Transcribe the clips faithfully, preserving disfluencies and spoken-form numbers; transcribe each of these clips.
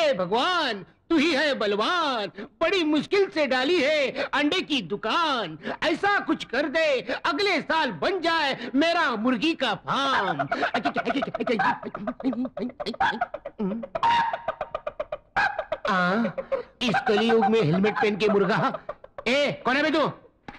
हे भगवान, तू ही है बलवान, बड़ी मुश्किल से डाली है अंडे की दुकान। ऐसा कुछ कर दे अगले साल बन जाए मेरा मुर्गी का फार्म। आ, इस कलयुग में हेलमेट पहन के मुर्गा। ए कौन है बे तू?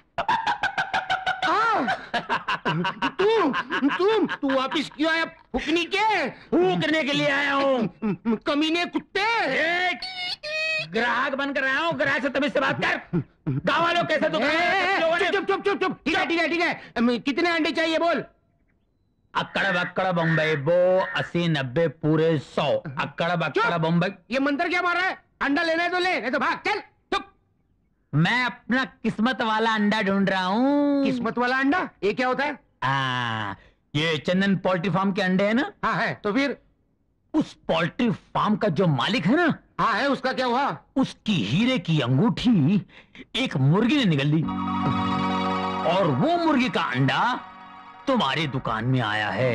तुम तुम तू वापिस क्यों आया? फूकनी के फूकने के लिए आया हूँ। कमीने कुत्ते। ग्राहक बनकर आया हूँ, ग्राहक से तमीज से बात कर। गाँव वालों कैसे दुकान? चुप चुप चुप चुप। ठीक है ठीक है ठीक है, कितने अंडे चाहिए बोल? अक्कड़ बक्कड़ बम्बई बो, अस्सी नब्बे पूरे सौ। अक्कड़ बक्कड़ बम्बई। ये मंत्र क्या मार रहा है? अंडा लेना है तो ले, नहीं तो भाग चल। चुप। मैं अपना किस्मत वाला अंडा ढूंढ रहा हूँ। किस्मत वाला अंडा? ये क्या होता है? आ, ये चंदन पोल्ट्री फार्म के अंडे है ना? हाँ है। तो फिर उस पोल्ट्री फार्म का जो मालिक है ना? हाँ है। उसका क्या हुआ? उसकी हीरे की अंगूठी एक मुर्गी ने निगल ली और वो मुर्गी का अंडा तुम्हारी दुकान में आया है,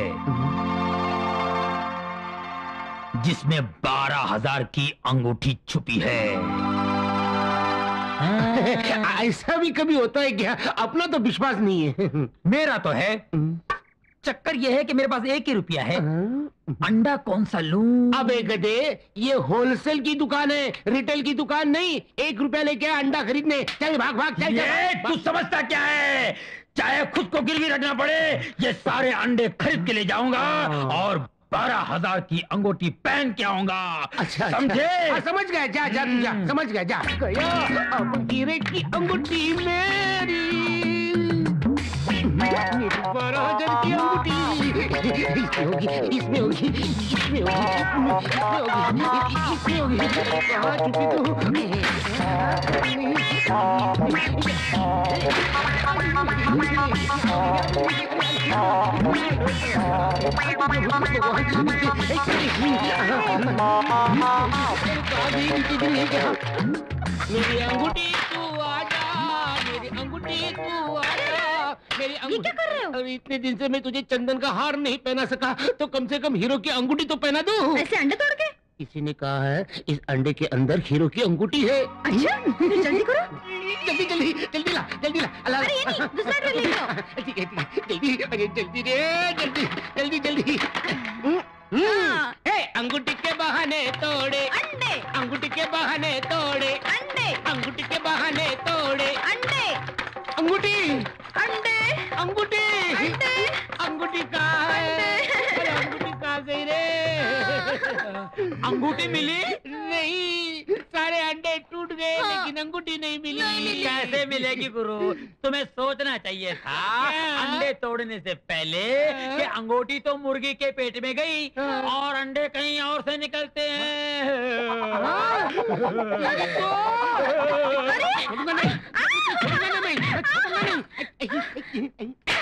जिसमें बारह हजार की अंगूठी छुपी है। ऐसा भी कभी होता है क्या? अपना तो विश्वास नहीं है। मेरा तो है। चक्कर यह है कि मेरे पास एक ही रुपया है। अंडा कौन सा लूं? अबे गधे, ये होलसेल की दुकान है, रिटेल की दुकान नहीं। एक रुपया लेके अंडा खरीदने। चल भाग भाग चल। ये तू समझता क्या है? चाहे खुद को गिरवी रखना पड़े, ये सारे अंडे खरीद के ले जाऊंगा और बारह हजार की अंगूठी पहन के आऊंगा। अच्छा समझे? अच्छा। समझ गया। जा जा तू जा। समझ गया। जा गया। अब हीरे की अंगूठी मेरी, मेरी बारह हजार की अंगूठी इसमें होगी, इसमें होगी, इसमें होगी, इसमें होगी, इसमें होगी। कहाँ छुपी मेरी अंगूठी तू आजा, मेरी अंगूठी तू आजा, मेरी अंगूठी। ये क्या कर रहे हो? अरे इतने दिन से मैं तुझे चंदन का हार नहीं पहना सका, तो कम से कम हीरो की अंगूठी तो पहना दूं। ऐसे अंडे तोड़ के? किसी ने कहा है इस अंडे के अंदर हीरो की अंगूठी है। अच्छा, तो जल्दी करो। जल्दी जल्दी जल्दी ला, जल्दी ला। अल्लाह। अरे ये नहीं, दूसरा अंडा ले लो। ठीक है ठीक है, जल्दी। अरे जल्दी रे, जल्दी जल्दी जल्दी। हाँ। ए, अंगूठी के बहाने तोड़े अंडे, अंगूठी के बहाने तोड़े अंडे, अंगूठी के बहाने तोड़े अंडे, अंगूठी, अंडे, अंगूठी, अंडे, अंगूठी कहाँ है? अरे अंगूठी कहाँ गई रे? अंगूठी मिली नहीं, सारे अंडे टूट गए। हाँ। लेकिन अंगूठी नहीं मिली। नहीं मिली। कैसे मिलेगी गुरु? तुम्हें सोचना चाहिए था अंडे तोड़ने से पहले कि अंगूठी तो मुर्गी के पेट में गई और अंडे कहीं और से निकलते हैं। अरे!